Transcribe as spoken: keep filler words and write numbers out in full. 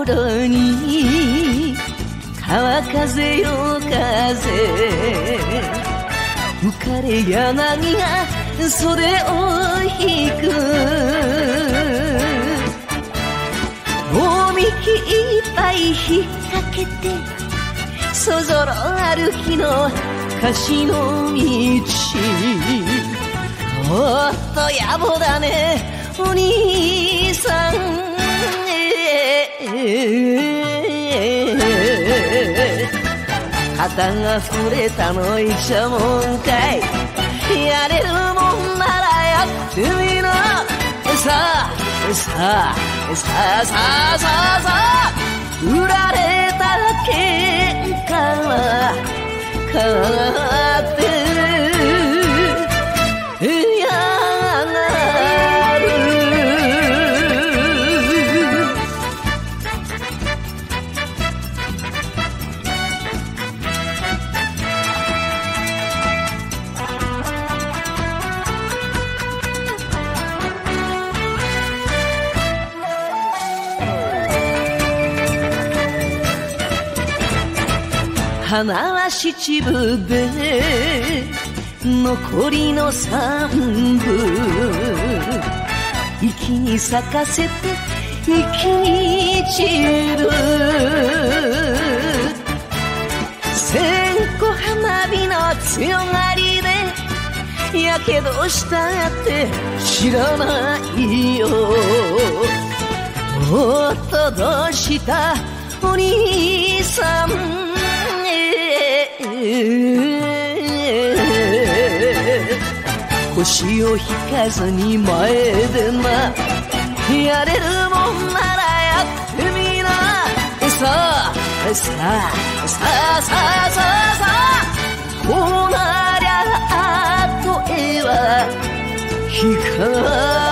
窓に川風よ風、浮かれ柳が袖を引く、もみきいっぱい引っ掛けてそぞろ歩きの貸しの道、おっと野暮だねお兄さん、肩が触れたのいちゃもんかい、やれるもんならやってみな、さあさあさあさあさあさあ、売られた喧嘩は買ってやがる。花は七分で残りの三分、息に咲かせて息に散る、線香花火の強がりでやけどしたって知らないよ、おっとどうしたお兄さん、腰を引かずに前でな、やれるもんならやってみな、さあさあさあさあさあさあ、こうなりゃあと絵は光る。